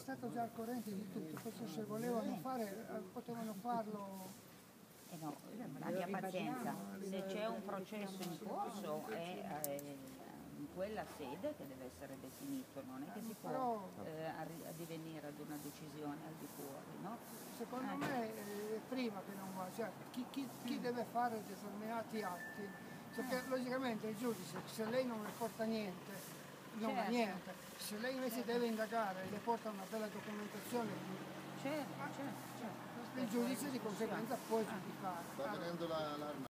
stato già al corrente di tutto, questo se volevano fare, potevano farlo. No, abbia pazienza, se c'è un processo in corso è in quella sede che deve essere definito, non è che si può addivenire ad una decisione al di fuori, no? Secondo me è prima che non va, cioè chi deve fare determinati atti, perché logicamente il giudice, se lei non le porta niente, non ha niente, se lei invece deve indagare e le porta una bella documentazione, certo. il giudice di conseguenza può giudicare. Sta venendo l'arma.